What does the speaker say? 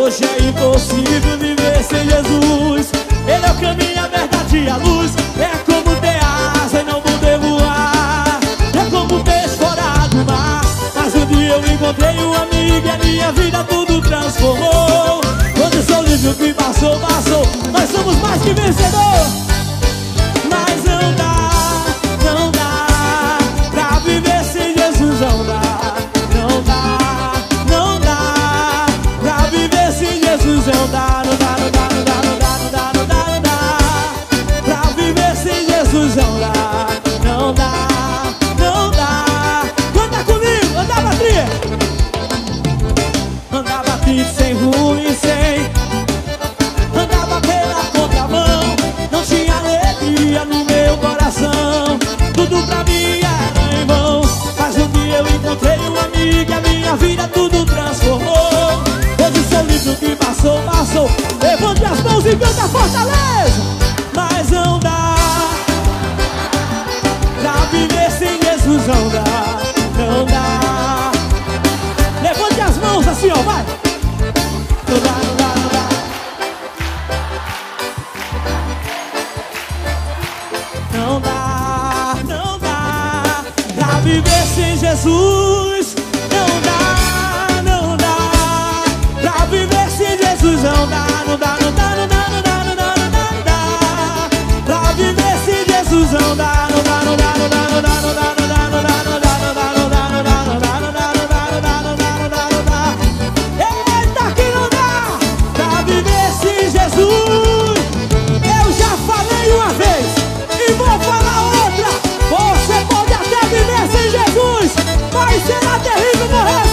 hoje é impossível viver sem Jesus. Ele é o caminho, a verdade e a luz. É como ter asa e não poder voar. É como peixe fora do mar. Mas um dia eu encontrei um amigo e a minha vida tudo transformou. Quando sou livre o que passou, passou. Nós somos mais que vencedor. Mas não dá pra viver sem Jesus, não dá. Não dá pra viver sem Jesus, não dá. Não dá, não dá, não dá, não dá, não dá, não dá, não dá. Pra viver sem Jesus, não dá. Não dá, não dá. Canta comigo, andava tria. Andava triste, sem rumo e sem. Andava pela contramão. Não tinha alegria no meu coração. Tudo pra mim era em vão. Mas um dia eu encontrei um amigo e a minha vida tudo transformou. Hoje sou livre, o que passou, passou. Levante as mãos e canta Fortaleza. Mas não dá pra viver sem Jesus, não dá. Não dá. Levante as mãos assim, ó, vai. Não dá, não dá, não dá. Não dá, não dá pra viver sem Jesus. Não dá, não dá pra viver sem Jesus. Não dá, não dá, não dá, não dá, não dá, não dá, não dá, não dá pra viver sem Jesus. Não dá, não dá, não dá, não dá, não dá, não dá, não dá, não dá, não dá, não dá, não dá, não dá, não dá, não dá, não dá, não dá, não dá, não dá, não dá. Eita, que não dá pra viver sem Jesus. Eu já falei uma vez e vou falar outra. Você pode até viver sem Jesus, mas será terrível morrer